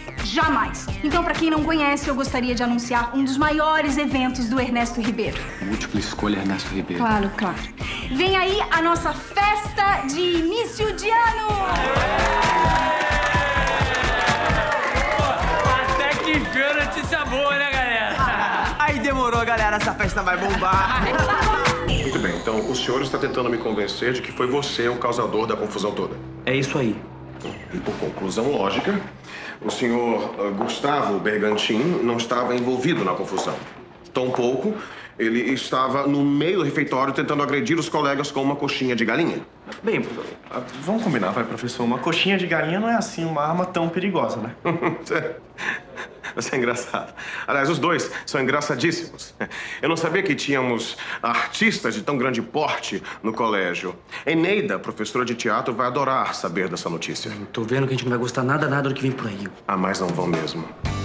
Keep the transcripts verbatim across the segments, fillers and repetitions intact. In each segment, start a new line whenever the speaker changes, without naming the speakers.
Jamais. Então, pra quem não conhece, eu gostaria de anunciar um dos maiores eventos do Ernesto Ribeiro.
Múltipla escolha Ernesto Ribeiro.
Claro, claro. Vem aí a nossa festa de início de ano!
Até que veio notícia boa, né, galera?
Aí demorou, galera. Essa festa vai bombar.
Muito bem, então o senhor está tentando me convencer de que foi você o causador da confusão toda.
É isso aí.
E por conclusão lógica, o senhor uh, Gustavo Bergantin não estava envolvido na confusão. Tampouco ele estava no meio do refeitório tentando agredir os colegas com uma coxinha de galinha.
Bem, vamos combinar, vai, professor. Uma coxinha de galinha não é assim uma arma tão perigosa, né?
Você é engraçado. Aliás, os dois são engraçadíssimos. Eu não sabia que tínhamos artistas de tão grande porte no colégio. Eneida, professora de teatro, vai adorar saber dessa notícia.
Eu tô vendo que a gente não vai gostar nada, nada do que vem por aí.
Ah, mas não vão mesmo.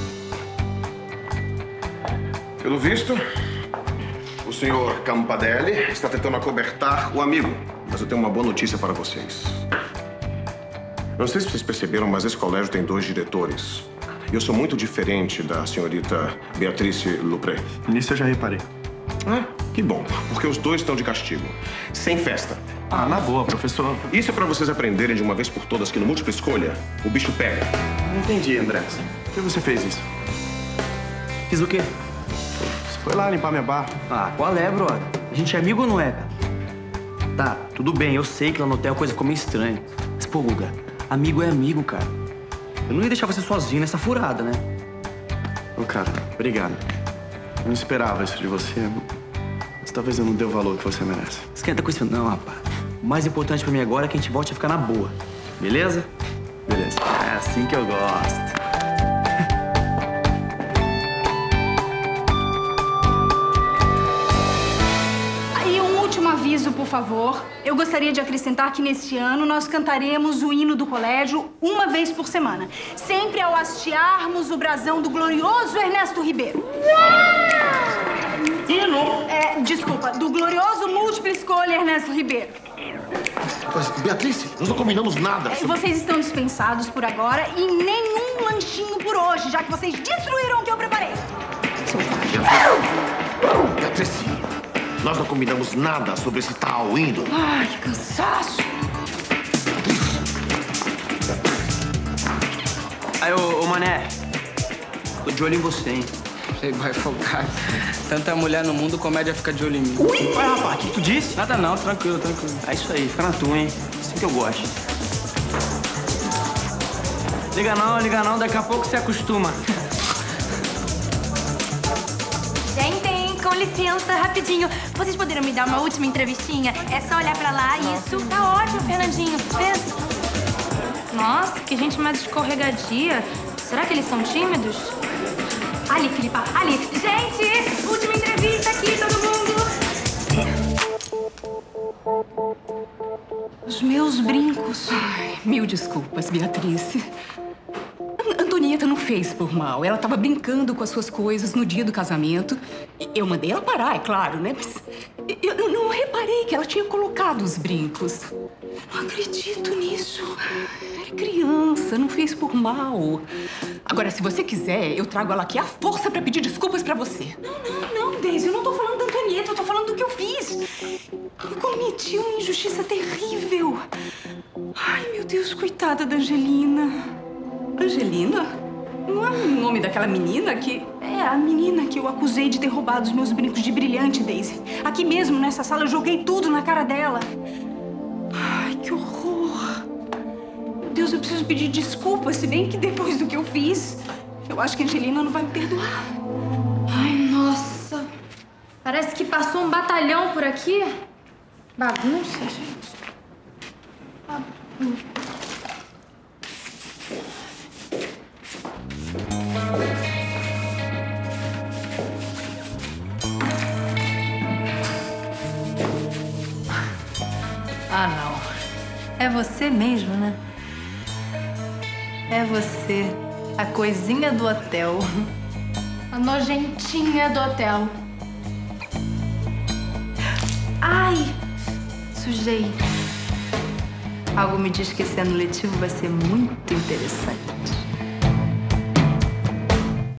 Pelo visto, o senhor Campadelli está tentando acobertar o amigo. Mas eu tenho uma boa notícia para vocês. Não sei se vocês perceberam, mas esse colégio tem dois diretores. Eu sou muito diferente da senhorita Beatrice Lupré.
Nisso eu já reparei.
Ah, que bom, porque os dois estão de castigo. Sem festa.
Ah, na boa, professor.
Isso é pra vocês aprenderem de uma vez por todas que no múltipla escolha, o bicho pega.
Não entendi, André. Por que você fez isso?
Fiz o quê?
Você foi lá limpar minha barra.
Ah, qual é, brother? A gente é amigo ou não é, cara? Tá, tudo bem, eu sei que lá no hotel a coisa ficou meio estranha. Mas, pô, Guga, amigo é amigo, cara. Eu não ia deixar você sozinho nessa furada, né?
Ô, cara, obrigado. Eu não esperava isso de você. Mas talvez eu não dê o valor que você merece.
Esquenta com isso não, rapaz. O mais importante pra mim agora é que a gente volte a ficar na boa. Beleza?
Beleza.
É assim que eu gosto.
Aviso, por favor. Eu gostaria de acrescentar que neste ano nós cantaremos o hino do colégio uma vez por semana. Sempre ao hastearmos o brasão do glorioso Ernesto Ribeiro.
Hino?
É, desculpa, do glorioso múltipla escolha Ernesto Ribeiro.
Mas, Beatriz, nós não combinamos nada.
É, vocês estão dispensados por agora e nenhum lanchinho por hoje, já que vocês destruíram o que eu preparei.
Beatriz, nós não combinamos nada sobre esse tal hino.
Ai, que cansaço!
Aí, ô, ô Mané, tô de olho em você, hein?
Você vai focar. Tanta mulher no mundo, comédia fica de olho em mim.
Ui! Vai, rapaz, o que tu disse?
Nada não, tranquilo, tranquilo.
É isso aí, fica na tua, hein? Assim que eu gosto.
Liga não, liga não, daqui a pouco você acostuma.
Com licença, rapidinho. Vocês poderiam me dar uma última entrevistinha? É só olhar pra lá, isso. Tá ótimo, Fernandinho. Pensa. Nossa, que gente mais escorregadia. Será que eles são tímidos? Ali, Filipa, ali. Gente, última entrevista aqui, todo mundo.
Os meus brincos.
Ai, mil desculpas, Beatriz. Antonieta não fez por mal. Ela estava brincando com as suas coisas no dia do casamento. Eu mandei ela parar, é claro, né? Mas eu não, não reparei que ela tinha colocado os brincos. Não acredito nisso. Era criança, não fez por mal. Agora, se você quiser, eu trago ela aqui à força para pedir desculpas para você.
Não, não, não, Daisy. Eu não tô falando da Antonieta, eu tô falando do que eu fiz. Eu cometi uma injustiça terrível. Ai, meu Deus, coitada da Angelina.
Angelina? Não é o nome daquela menina que...
É, a menina que eu acusei de ter roubado os meus brincos de brilhante, Daisy. Aqui mesmo, nessa sala, eu joguei tudo na cara dela. Ai, que horror. Meu Deus, eu preciso pedir desculpas, se bem que depois do que eu fiz, eu acho que a Angelina não vai me perdoar.
Ai, nossa. Parece que passou um batalhão por aqui. Bagunça, gente. Bagunça.
Ah, não. É você mesmo, né? É você, a coisinha do hotel.
A nojentinha do hotel.
Ai, sujei. Algo me diz que esse ano letivo vai ser muito interessante.